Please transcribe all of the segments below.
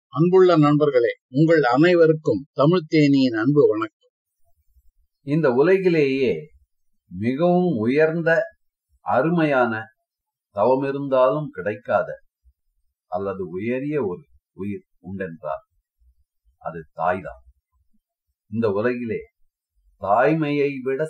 அன்புள்ள நண்பர்களே, உங்கள் அனைவருக்கும் தமிழ்த்தேனியின் அன்பு வணக்கம். இந்த உலகிலேயே மிகவும் உயர்ந்த அருமையான தவமிருந்தாலும் கிடைக்காத அல்லது உயரிய ஒரு உயிர் உண்டென்றால் அது தாய்தான். இந்த உலகிலே தாய்மையை விட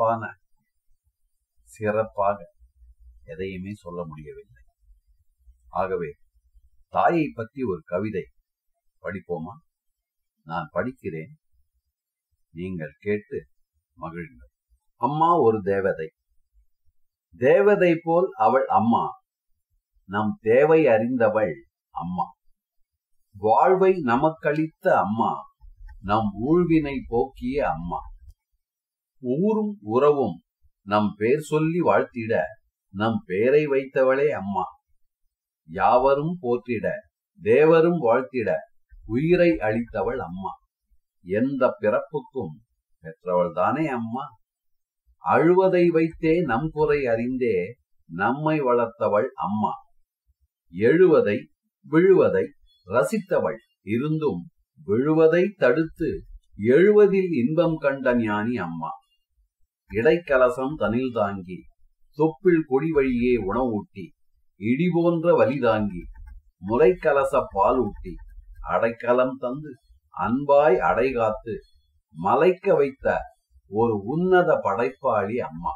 சிறப்பாக எதையுமே சொல்ல முடியவில்லை. ஆகவே தாயை பற்றி ஒரு கவிதை படிப்போமா? நான் படிக்கிறேன், நீங்கள் கேட்டு மகிழுங்கள். அம்மா ஒரு தேவதை, தேவதை போல் அவள் அம்மா, நம் தேவை அறிந்தவள் அம்மா. வாழ்வை நமக்களித்த அம்மா, நம் ஊழ்வினை போக்கிய அம்மா. ஊரும் உறவும் நம் பேர் சொல்லி வாழ்த்திட நம் பேரை வைத்தவளே அம்மா. யாவரும் போற்றிட தேவரும் வாழ்த்திட உயிரை அளித்தவள் அம்மா. எந்த பிறப்புக்கும் பெற்றவள் தானே அம்மா. அழுவதை வைத்தே நம் குறை அறிந்தே நம்மை வளர்த்தவள் அம்மா. எழுவதை விழுவதை ரசித்தவள் இருந்தும் விழுவதை தடுத்து எழுவதில் இன்பம் கண்ட ஞானி அம்மா. இடைக்கலசம் தனில் தாங்கி தொப்பில் கொடி வழியே உணவூட்டி இடி போன்ற வலி தாங்கி முளைக்கலச பால் ஊட்டி அடைக்கலம் தந்து அன்பாய் அடைகாத்து மலைக்க வைத்த ஒரு உன்னத படைப்பாளி அம்மா.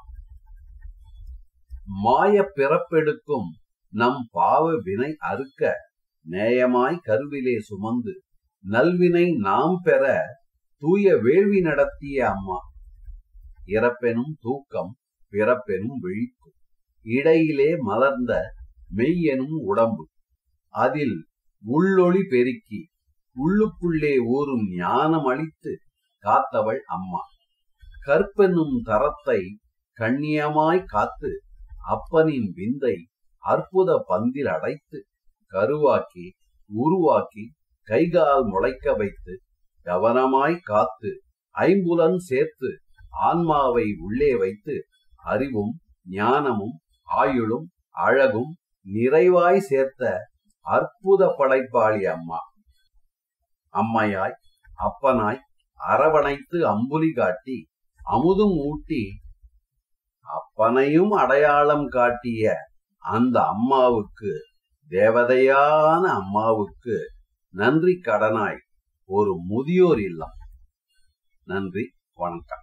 மாய பிறப்பெடுக்கும் நம் பாவ வினை அறுக்க நேயமாய் கருவிலே சுமந்து நல்வினை நாம் பெற தூய வேள்வி நடத்திய அம்மா. இறப்பெனும் தூக்கம் பிறப்பெனும் விழிப்பு இடையிலே மலர்ந்த மெய்யெனும் உடம்பு அதில் உள்ளொளி பெருக்கி உள்ளுக்குள்ளே ஊறும் ஞானம் அளித்து காத்தவள் அம்மா. கற்பெனும் தரத்தை கண்ணியமாய் காத்து அப்பனின் விந்தை அற்புத பந்தில் அடைத்து கருவாக்கி உருவாக்கி கைகால் முளைக்க வைத்து கவனமாய் காத்து ஐம்புலன் சேர்த்து ஆன்மாவை உள்ளே வைத்து அறிவும் ஞானமும் ஆயுளும் அழகும் நிறைவாய் சேர்த்த அற்புத படைப்பாளி அம்மா. அம்மையாய் அப்பனாய் அரவணைத்து அம்புலி காட்டி அமுதும் ஊட்டி அப்பனையும் அடையாளம் காட்டிய அந்த அம்மாவுக்கு, தேவதையான அம்மாவுக்கு நன்றி கடனாய் ஒரு முதியோர் இல்லம். நன்றி, வணக்கம்.